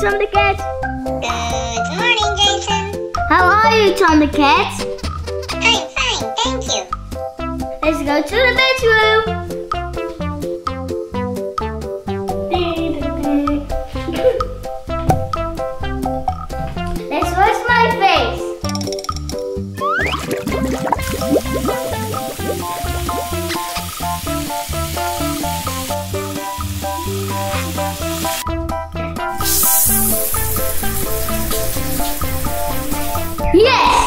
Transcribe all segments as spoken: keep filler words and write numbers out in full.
Tom the Cat. Good morning, Jason. How are you, Tom the Cat? I'm fine, thank you. Let's go to the bedroom. Let's wash my face. Yes!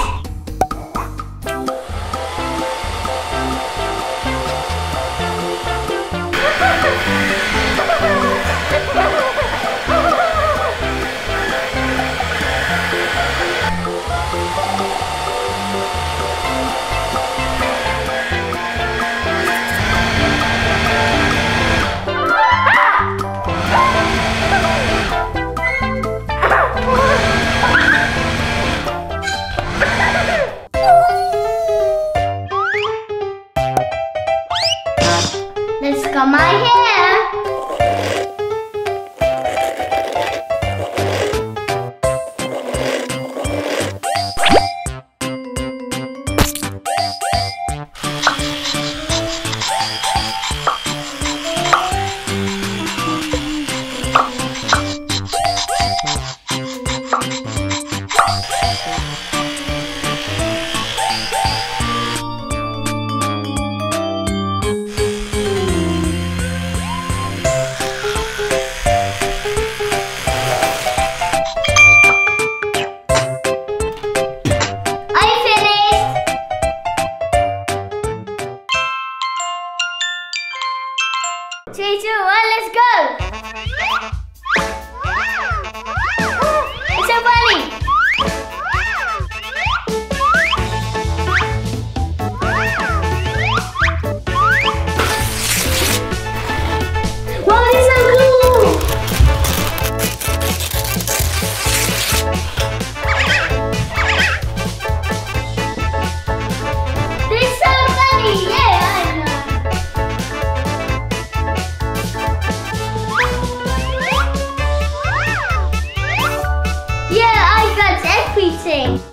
Let's comb my hair. Three, two, one, let's go! It's so funny! Wow, it's so cool! It's so funny! Yeah, I know! Yeah, I got everything.